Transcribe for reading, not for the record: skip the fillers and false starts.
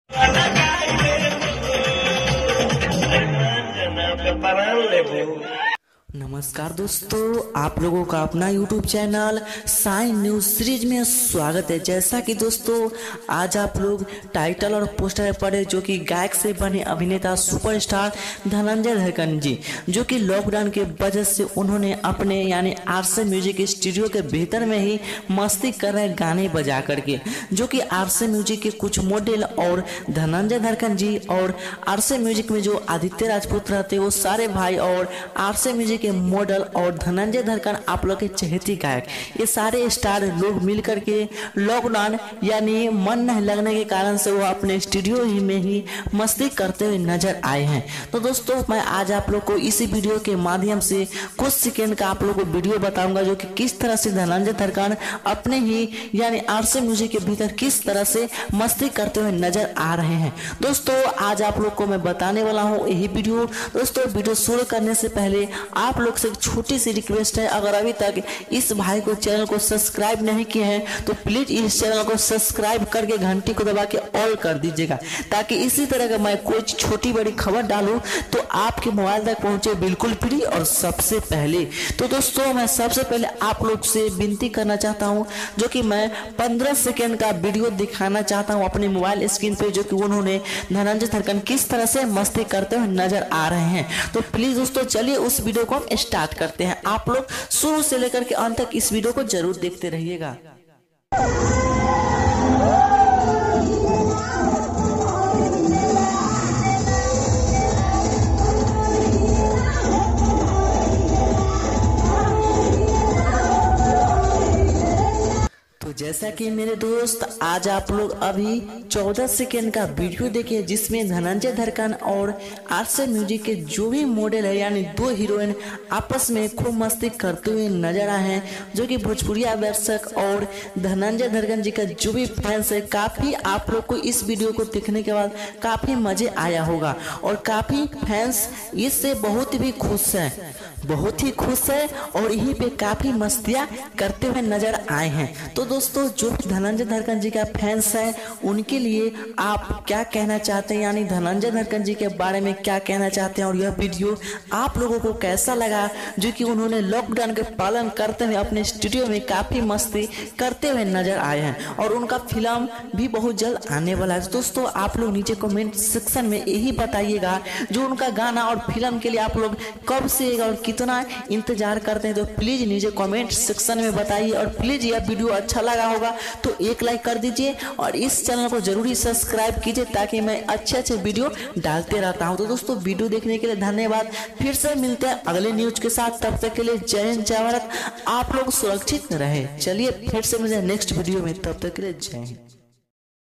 नमस्कार दोस्तों, आप लोगों का अपना YouTube channel sign news series में स्वागत है। जैसा कि दोस्तों आज आप लोग टाइटल और पोस्टर में पढ़े, जो कि गायक से बने अभिनेता सुपरस्टार धनंजय धड़कन जी, जो कि लॉकडाउन के वजह से उन्होंने अपने यानी आरसे म्यूजिक स्टूडियो के भीतर में ही मस्ती कर रहे गाने बजा करके, जो कि आरसे म्यूजिक के कुछ मॉडल और धनंजय धड़कन जी और आरसे म्यूजिक में जो आदित्य राजपूत रहते वो सारे भाई और आरसे म्यूजिक के मॉडल और धनंजय धड़कन आप लोग के चहेती गायक, ये सारे स्टार लोग मिल करके लॉकडाउन यानी मन नहीं लगने के कारण से वो अपने स्टूडियो ही में ही मस्ती करते हुए नजर आए हैं। तो दोस्तों मैं आज आप लोग को इसी वीडियो के माध्यम से कुछ सेकेंड का आप लोग को वीडियो बताऊंगा, जो कि किस तरह से धनंजय धड़कन अपने ही यानी आरसे म्यूजिक के भीतर किस तरह से मस्ती करते हुए नजर आ रहे हैं। दोस्तों आज आप लोग को मैं बताने वाला हूँ यही वीडियो। दोस्तों वीडियो शुरू करने से पहले आप लोग से एक छोटी सी रिक्वेस्ट है, अगर अभी तक इस भाई को चैनल को सब्सक्राइब नहीं किए हैं तो प्लीज इस चैनल को सब्सक्राइब करके घंटी को दबा के ऑल कर दीजिएगा, ताकि इसी तरह का मैं कोई छोटी बड़ी खबर डालूं तो आपके मोबाइल तक पहुंचे बिल्कुल फ्री और सबसे पहले। तो दोस्तों मैं सबसे पहले आप लोग से विनती करना चाहता हूं, जो कि मैं 15 सेकेंड का वीडियो दिखाना चाहता हूं अपने मोबाइल स्क्रीन पे, जो कि उन्होंने धनंजय धड़कन किस तरह से मस्ती करते हुए नजर आ रहे हैं। तो प्लीज दोस्तों चलिए उस वीडियो को हम स्टार्ट करते हैं। आप लोग शुरू से लेकर के अंत तक इस वीडियो को जरूर देखते रहिएगा। जैसा कि मेरे दोस्त आज आप लोग अभी 14 सेकेंड का वीडियो देखिए, जिसमें धनंजय धड़कन और आरसे म्यूजिक के जो भी मॉडल है यानी दो हीरोइन आपस में खूब मस्ती करते हुए नजर आए हैं, जो कि भोजपुरिया दर्शक और धनंजय धड़कन जी का जो भी फैंस है, काफी आप लोग को इस वीडियो को देखने के बाद काफी मजे आया होगा और काफी फैंस इससे बहुत ही खुश है, बहुत ही खुश है और यहीं पे काफी मस्तियां करते हुए नजर आए हैं। तो दोस्तों जो धनंजय धड़कन जी का फैंस है उनके लिए आप क्या कहना चाहते हैं, यानी धनंजय धड़कन जी के बारे में क्या कहना चाहते हैं, और यह वीडियो आप लोगों को कैसा लगा, जो कि उन्होंने लॉकडाउन के पालन करते हुए अपने स्टूडियो में काफी मस्ती करते हुए नजर आए हैं और उनका फिल्म भी बहुत जल्द आने वाला है। दोस्तों आप लोग नीचे कमेंट सेक्शन में यही बताइएगा जो उनका गाना और फिल्म के लिए आप लोग कब से और कितना इंतजार करते हैं। तो प्लीज नीचे कमेंट सेक्शन में बताइए और प्लीज यह वीडियो अच्छा लगा होगा तो एक लाइक कर दीजिए और इस चैनल को जरूरी सब्सक्राइब कीजिए, ताकि मैं अच्छे वीडियो डालते रहता हूं। तो दोस्तों वीडियो देखने के लिए धन्यवाद। फिर से मिलते हैं अगले न्यूज के साथ, तब तक के लिए जय हिंद जय भारत। आप लोग सुरक्षित रहे। चलिए फिर से मिलते हैं नेक्स्ट वीडियो में, तब तक के लिए जय हिंद।